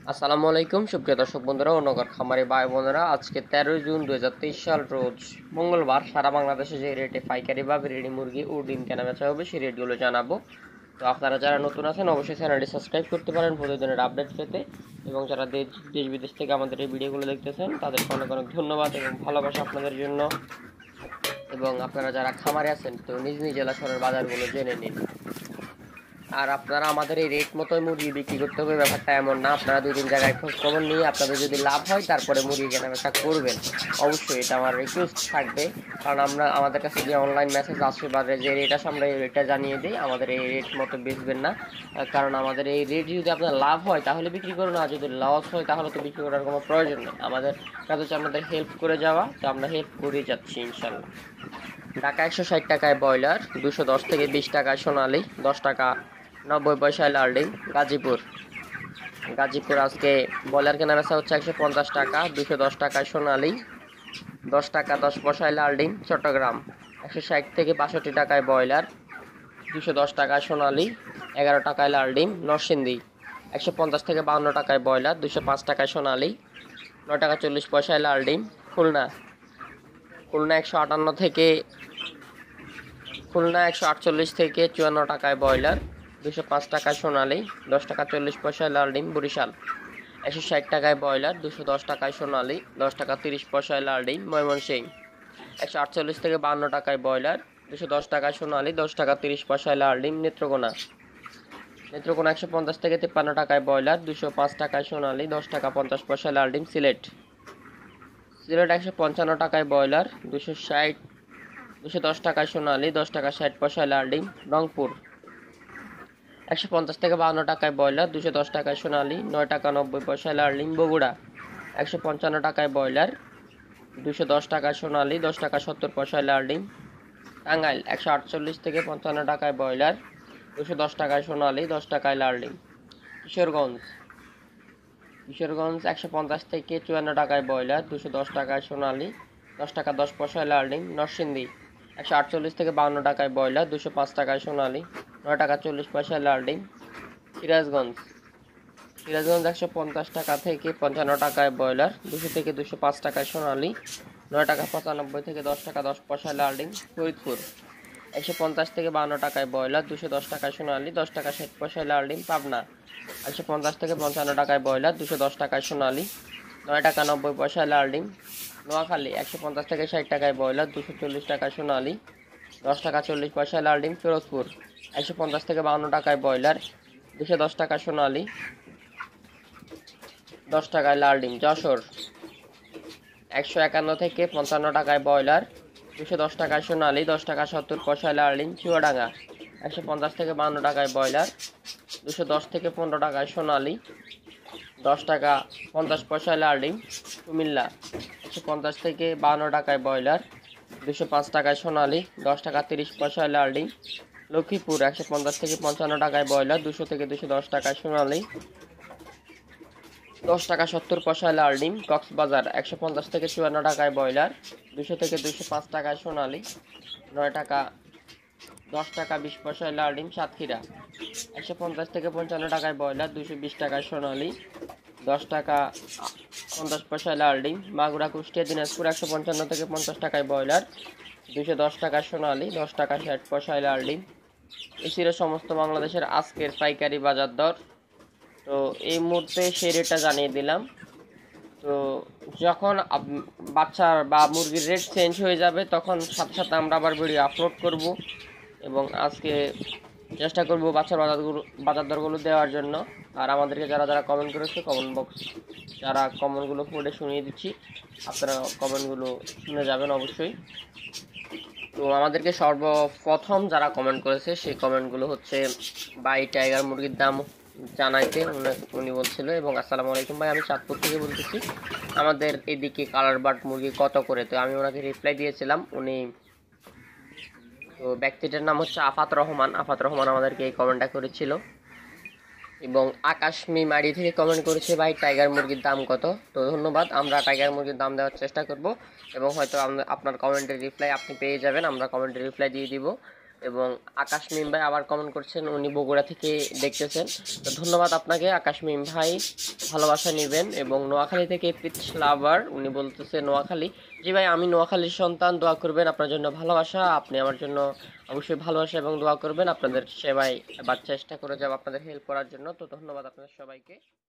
আসসালামু আলাইকুম সুপ্রিয় দর্শক বন্ধুরা ও নগর খামারি ভাই বোনেরা, আজকে 13 জুন 2023 সাল রোজ মঙ্গলবার সারা বাংলাদেশে যে রেটে পাইকারি বা বিরিয়ানি মুরগি ও ডিম কেনা বেচা হবে সেই রেটগুলো জানাবো। তো আপনারা যারা নতুন আছেন অবশ্যই চ্যানেলটি সাবস্ক্রাইব করতে পারেন প্রতিদিনের আপডেট পেতে, এবং যারা দেশ বিদেশ থেকে আমাদের এই ভিডিওগুলো দেখতেছেন তাদেরকে অনেক অনেক ধন্যবাদ এবং ভালোবাসা আপনাদের জন্য। এবং আপনারা যারা খামারে আছেন তো নিজ নিজ জেলা শহরের বাজারগুলো জেনে নিন। আর আপনারা আমাদের এই রেট মতোই মুরগি বিক্রি করতে হবে ব্যাপারটা এমন না। আপনারা দুই তিন জায়গায় খোঁজ খবর নিয়ে আপনাদের যদি লাভ হয় তারপরে মুরগি কেনাবেচা করবেন, অবশ্যই এটা আমার রিকোয়েস্ট থাকবে। কারণ আমাদের কাছে যে অনলাইন মেসেজ আসে বা যে রেট আসে আমরা এই রেটটা জানিয়ে দিই, আমাদের এই রেট মতো বেচবেন না। কারণ আমাদের এই রেট যদি আপনার লাভ হয় তাহলে বিক্রি করুন, আর যদি লস হয় তাহলে তো বিক্রি করার কোনো প্রয়োজন নেই। আমাদের কাজ হচ্ছে আমাদের হেল্প করে যাওয়া, তো আমরা হেল্প করেই যাচ্ছি ইনশাল্লাহ। ঢাকা 160 টাকায় ব্রয়লার, 210 থেকে 20 টাকায় সোনালি, 10 টাকা 90 পয়সায় লালডিং। গাজীপুর আজকে ব্রয়লার কেনা বেচা হচ্ছে 150 টাকা, 210 টাকায় সোনালি, 10 টাকা 10 পয়সায় লালডিং। চট্টগ্রাম 160 থেকে 62 টাকায় ব্রয়লার, 210 টাকায় সোনালি, 11 টাকায় লালডিং। নরসিংদী 150 থেকে 52 টাকায় ব্রয়লার, 205 টাকায় সোনালি, 9 টাকা 40 পয়সায় লালডিং। খুলনা 148 থেকে 54 টাকায় ব্রয়লার, 205 টাকায় সোনালি, 10 টাকা 40 পয়সায় লাল ডিম। বরিশাল 160 টাকায় ব্রয়লার, 210 টাকায় সোনালি, 10 টাকা 30 পয়সায় লাল ডিম। ময়মনসিংহ 148 থেকে 52 টাকায় ব্রয়লার, 210 টাকায় সোনালি, 10 টাকা 30 পয়সায় লাল ডিম। নেত্রকোনা 150 থেকে 53 টাকায় ব্রয়লার, 205 টাকায় সোনালি, 10 টাকা 50 পয়সায় লাল ডিম। সিলেট 155 টাকায় ব্রয়লার, 210 টাকায় সোনালি, 10 টাকা 60 পয়সায় লাল ডিম। রংপুর 150 থেকে 52 টাকায় ব্রয়লার, 210 টাকায় সোনালি, 9 টাকা 90 পয়সায় লাল ডিম। বগুড়া 155 টাকায় ব্রয়লার, 210 টাকায় সোনালি, 10 টাকা 70 পয়সায় লাল ডিম। টাঙ্গাইল 148 থেকে 55 টাকায় ব্রয়লার, 210 টাকায় সোনালি, 10 টাকায় লাল ডিম। কিশোরগঞ্জ 150 থেকে 54 টাকায় ব্রয়লার, 210 টাকায় সোনালি, 10 টাকা 10 পয়সায় লাল ডিম। নরসিংদী 148 থেকে 52 টাকায় ব্রয়লার, 205 টাকায় সোনালি, 9 টাকা 40 পয়সায় লাল ডিম। সিরাজগঞ্জ 150 টাকা থেকে 55 টাকায় ব্রয়লার, 200 থেকে 205 টাকায় সোনালি, 9 টাকা 95 থেকে 10 টাকা 10 পয়সায় লাল ডিম। ফরিদপুর 150 থেকে 52 টাকায় ব্রয়লার, 210 টাকায় সোনালি, 10 টাকা 60 পয়সায় লাল ডিম। পাবনা 150 থেকে 55 টাকায় ব্রয়লার, 210 টাকায় সোনালি, 9 টাকা 90 পয়সায় লাল ডিম। নোয়াখালী 150 থেকে 60 টাকায় ব্রয়লার, 240 টাকায় সোনালি, 10 টাকা 40 পয়সায় লাল ডিম। ফিরোজপুর 150 থেকে 52 টাকায় ব্রয়লার, 210 টাকায় সোনালি, 10 টাকায় লাল ডিম। যশোর 151 থেকে 55 টাকায় ব্রয়লার, 210 টাকায় সোনালি, 10 টাকা 70 পয়সায় লাল ডিম। চুয়াডাঙ্গা 150 থেকে 52 টাকায় ব্রয়লার, 210 থেকে 15 টাকায় সোনালি, 10 টাকা 50 পয়সায় লাল ডিম। কুমিল্লা 150 থেকে 52 টাকায় ব্রয়লার, 205 টাকায় সোনালি, 10 টাকা 30 পয়সায় লাল ডিম। লক্ষ্মীপুর 150 থেকে 55 টাকায় ব্রয়লার, 200 থেকে 210 টাকায় সোনালি, 10 টাকা 70 পয়সায় লাল ডিম। কক্সবাজার 150 থেকে 54 টাকায় ব্রয়লার, 200 থেকে 205 টাকায় সোনালি, 9 টাকা 10 টাকা 20 পয়সায় লাল ডিম। সাতক্ষীরা 150 থেকে 55 টাকায় ব্রয়লার, 220 টাকায় সোনালি, 10 টাকা 50 পয়সায় লাল ডিম। মাগুরা কুষ্টিয়া দিনাজপুর 155 থেকে 50 টাকায় ব্রয়লার, 210 টাকায় সোনালি, 10 টাকা 60 পয়সায় লাল ডিম। এই ছিল সমস্ত বাংলাদেশের আজকের পাইকারি বাজার দর। তো এই মুহূর্তে সেই রেটটা জানিয়ে দিলাম। তো যখন বাচ্চার বা মুরগির রেট চেঞ্জ হয়ে যাবে তখন সাথে সাথে আমরা আবার ভিডিও আপলোড করব, এবং আজকে চেষ্টা করব বাজার দরগুলো দেওয়ার জন্য। আর আমাদেরকে যারা যারা কমেন্ট করেছে কমেন্ট বক্স যারা কমেন্টগুলো পড়ে শুনিয়ে দিচ্ছি, আপনারা কমেন্টগুলো শুনে যাবেন অবশ্যই। তো আমাদেরকে সর্বপ্রথম যারা কমেন্ট করেছে সেই কমেন্টগুলো হচ্ছে বাই টাইগার মুরগির দাম জানাইতে উনি বলছিল। এবং আসসালামু আলাইকুম ভাই, আমি চাঁদপুর থেকে বলতেছি, আমাদের এদিকে কালার বার্ড মুরগি কত করে। তো আমি ওনাকে রিপ্লাই দিয়েছিলাম। উনি তো ব্যক্তিটার নাম হচ্ছে আফাত রহমান আমাদেরকে এই কমেন্টটা করেছিল। এবং আকাশমি মাড়ি থেকে কমেন্ট করেছে ভাই টাইগার মুরগির দাম কত। তো ধন্যবাদ, আমরা টাইগার মুরগির দাম দেওয়ার চেষ্টা করব, এবং হয়তো আপনার কমেন্টের রিপ্লাই আপনি পেয়ে যাবেন, আমরা কমেন্টের রিপ্লাই দিয়ে দিব। এবং আকাশ মিম ভাই আবার কমেন্ট করছেন, উনি বগুড়া থেকে দেখতেছেন। তো ধন্যবাদ আপনাকে আকাশ মিম ভাই, ভালোবাসা নেবেন। এবং নোয়াখালী থেকে পিচ লাভার, উনি বলতেছে নোয়াখালী। জি ভাই, আমি নোয়াখালীর সন্তান, দোয়া করবেন আপনার জন্য ভালোবাসা, আপনি আমার জন্য অবশ্যই ভালোবাসা এবং দোয়া করবেন। আপনাদের সেবায় বা চেষ্টা করে যাব আপনাদের হেল্প করার জন্য। তো ধন্যবাদ আপনাদের সবাইকে।